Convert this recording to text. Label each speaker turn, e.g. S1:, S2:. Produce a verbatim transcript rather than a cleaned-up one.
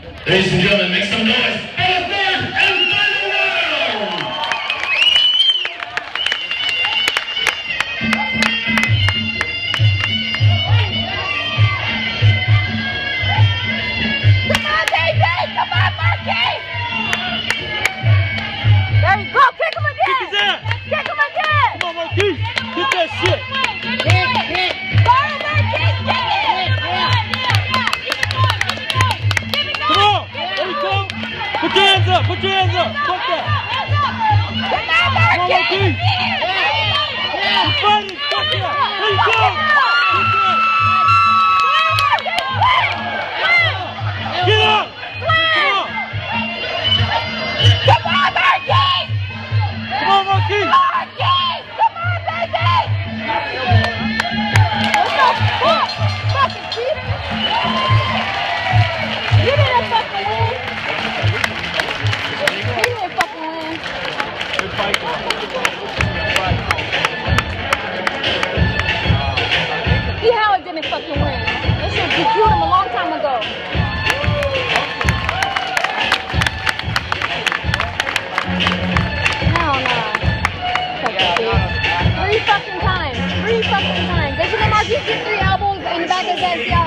S1: Ladies and gentlemen, make some noise for the third and final round!
S2: Come on, David! Come on, Marquis! There you go! Kick him again!
S3: Kick his ass!
S2: Kick him again!
S3: Come on, Marquis! Get that shit!
S2: Hit, hit! Go, Marquis! Kick it!
S3: Come on! There you go! Put your hands up! Put your hands up! Fuck that!
S2: Come on, Marquis!
S3: You're fighting! Fuck that! There you go! Get up! Come on!
S2: Come on, Marquis!
S3: Come on, Marquis!
S2: Marquis! Come on, baby! What the fuck? Fucking cheater! You didn't fucking win! You didn't fucking win!
S3: Good fight.
S2: See how it didn't fucking win. They should have D Q'd him a long time ago. Hell no. Fucking bitch. Three fucking times. Three fucking times. Did you know Marquis did three elbows in the back of his head? See how